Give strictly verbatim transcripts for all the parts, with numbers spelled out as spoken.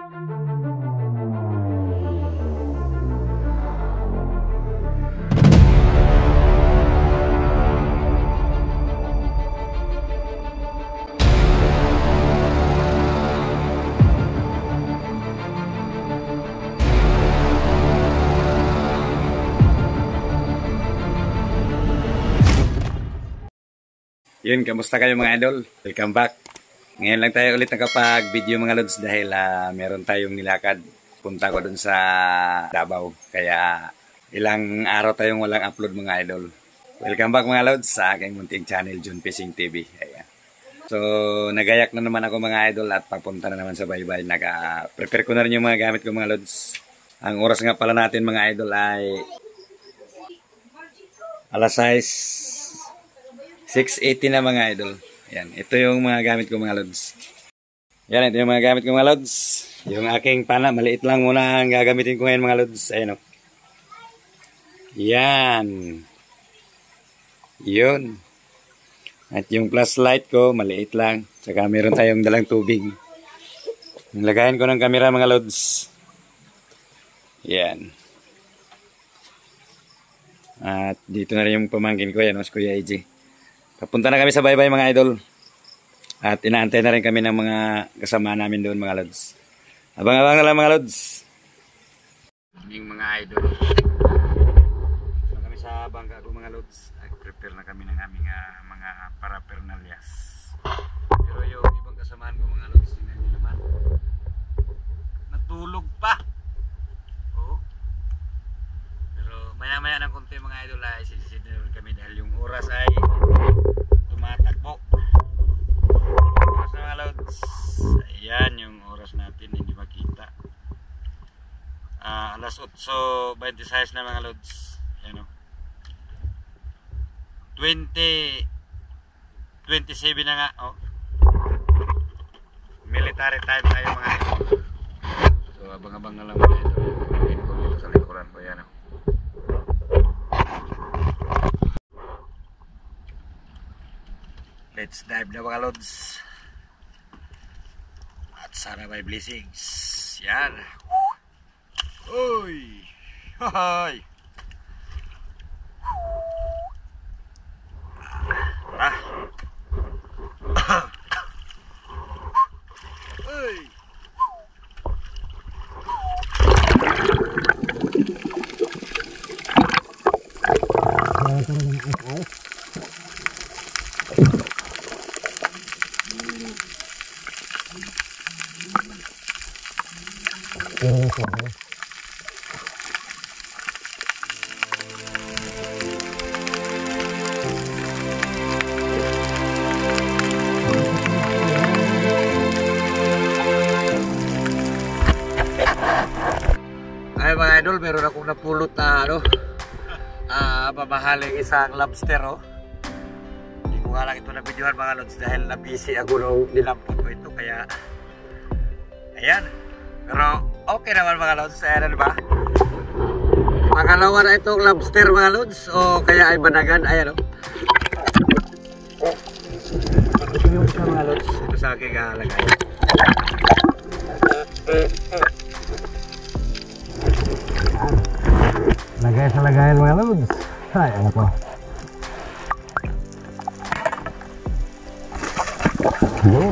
Yun, kamusta kayo mga idol? Welcome back. Ngayon lang tayo ulit nakapag-video mga lods dahil uh, meron tayong nilakad. Punta ko dun sa Davao. Kaya ilang araw tayong walang upload mga idol. Welcome back mga lods sa aking munting channel, John Fishing T V. Ayan. So, nagayak na naman ako mga idol at papunta na naman sa baybay. Naka-prepare ko na rin yung mga gamit ko mga lods. Ang oras nga pala natin mga idol ay alas six eighty na mga idol. Yan, ito yung mga gamit ko mga lods. Yan, ito yung mga gamit ko mga lods. Yung aking pana, maliit lang muna ang gagamitin ko ngayon mga lods. Ayan o. Yan. Yun. At yung flashlight ko, maliit lang. Tsaka meron tayong dalang tubig. Nilagayin ko ng camera mga lods. Yan. At dito na rin yung pamangkin ko. Yan o, si Kuya A J. Papunta na kami sa baybay mga idol. At inaantay na rin kami ng mga kasama namin doon mga lods. Abang-abang na lang mga lods. Yung mga idol. Papunta kami sa bangka ko mga lods. Prepare na kami ng aming uh, mga parapernalyas. Pero yung ibang kasamahan ko mga lods, hindi naman. Natulog pa. Oo. Pero maya-maya ng konti mga idol ay sisisid kami dahil yung oras ay tumatakbo. Oras na mga lods. Ayan yung oras natin, hindi makita. Uh, alas eight twenty-six na mga lods. Ayan o. twenty twenty-seven na nga. Oh. Military time tayo mga idol. So abang-abang na lang mga idol. Yung ko dito sa likuran ko. Ayan o. Let's dive na mga lods. At sana may blessings. Yan. Uy. Hoy. Tara. Uy. Ay mga idol, meron akong napulot na ano, ah, mamahaling isang lobster oh. Hindi ko nga lang ito na videohan mga lods dahil na-busy ako nung dinampot ko ito kaya ayan. Pero okay naman mga lods, ayan na diba? Pangalawa na itong lobster mga lods o kaya ay banagan, ayan o. Ito yung isa mga lods, ito sa aking kalagay. Lagay sa lagayan mga lods. Ay, ano po? Yun.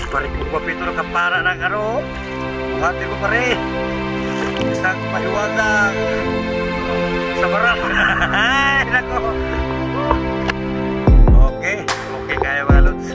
Pare ko ba pito ka para ng ano? Buhati ko pare. Isang pahiwagang sa barang. Ay, nako. Okay, okay kaya mga lods.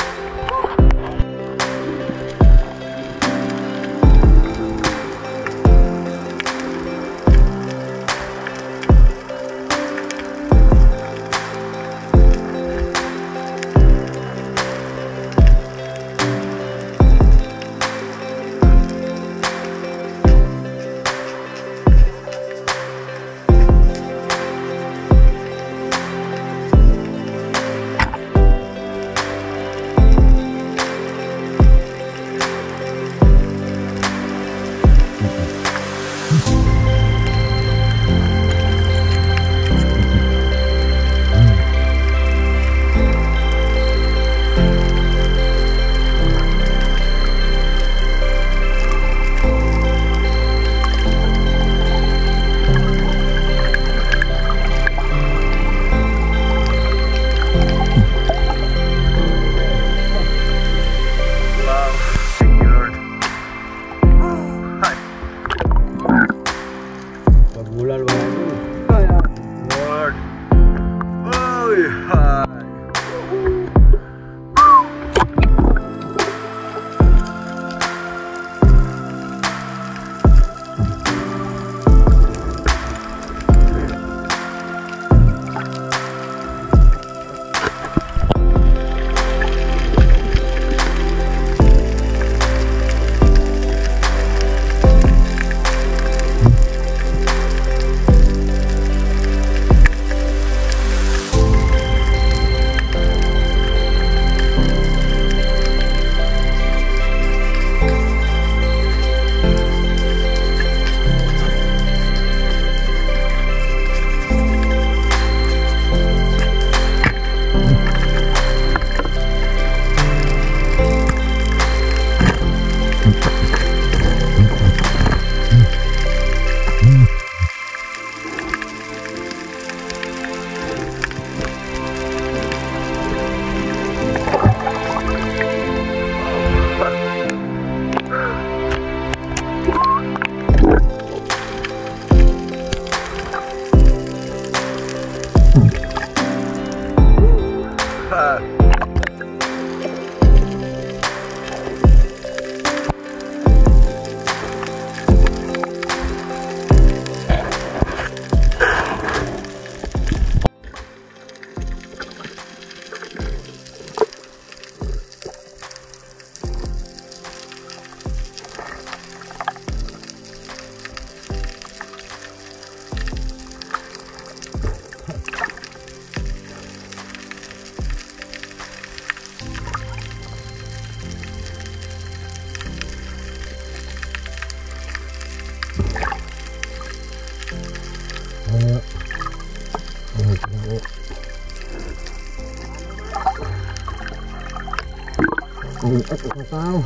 Bulan banget. Lord. Oh, yeah. Ui, ớt của tao.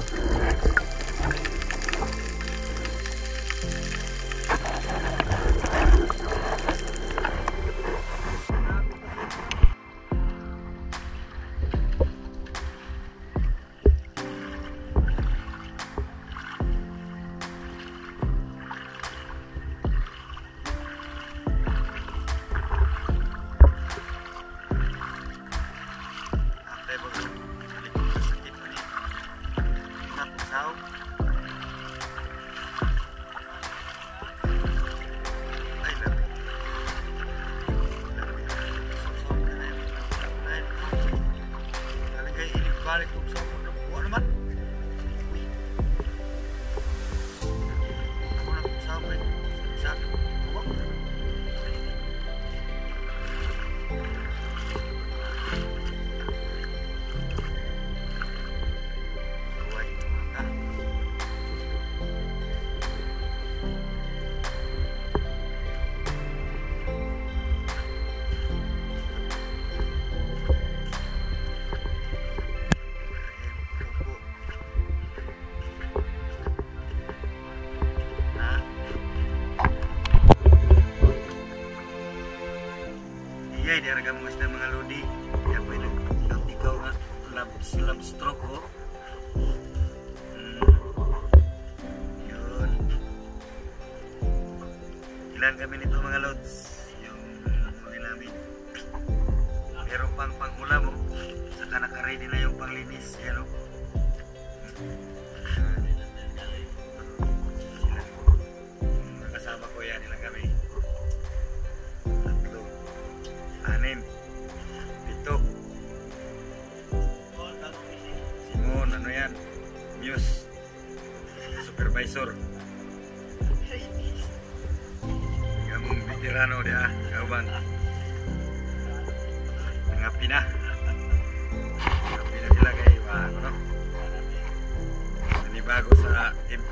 News Supervisor. Gamong veterano dia, kauban. Ngapi na. Ngapi na sila kay ano no? Nanibago sa tempo.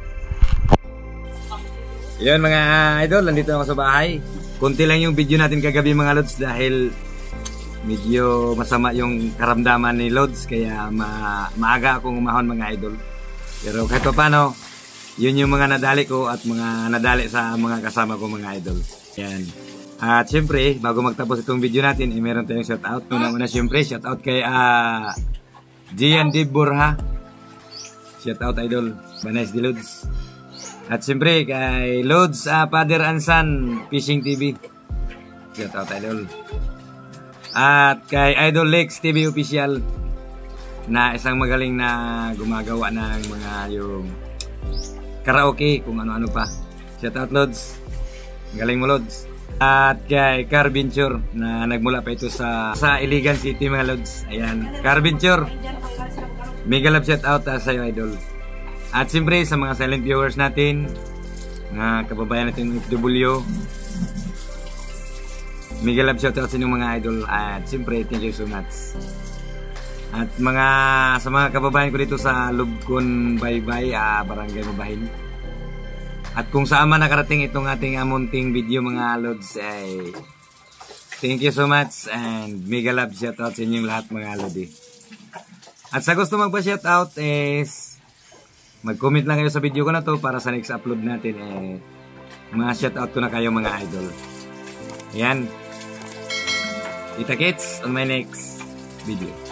Yun mga idol, nandito ako sa bahay. Kunti lang yung video natin kagabi mga lods dahil medyo masama yung karamdaman ni Lods kaya ma maaga akong umahon mga idol. Pero kahit pa paano, yun yung mga nadali ko at mga nadali sa mga kasama ko mga idol. Yan. At syempre, bago magtapos itong video natin, eh, meron tayong shoutout. Una-una syempre, shoutout kay uh, Gian D. Borja. Shoutout idol, Banais di Lods. At syempre kay Lods, uh, Father and Son Fishing T V. Shoutout idol. At kay Idol Lex T V Official na isang magaling na gumagawa ng mga yung karaoke kung ano-ano pa. Shoutout Lods. Galing mo Lods. At kay Carventure na nagmula pa ito sa sa Iligan City mga Lods. Ayan, Carventure. Mega love shoutout uh, sa iyo idol. At siyempre sa mga silent viewers natin, mga kababayan natin F W, mega love shoutout sa inyong mga idol. At siyempre thank you so much. At mga sa mga kababayan ko dito sa Lubcon Baybay, uh, Barangay Mabahin. At kung saan man nakarating itong ating amunting video mga lods, ay thank you so much and mega love shoutout sa inyong lahat mga lodi. At sa gusto magpa-shoutout is mag-comment lang kayo sa video ko na to para sa next upload natin eh ma-shoutout ko na kayo mga idol. Ayan. Kita-kits on my next video.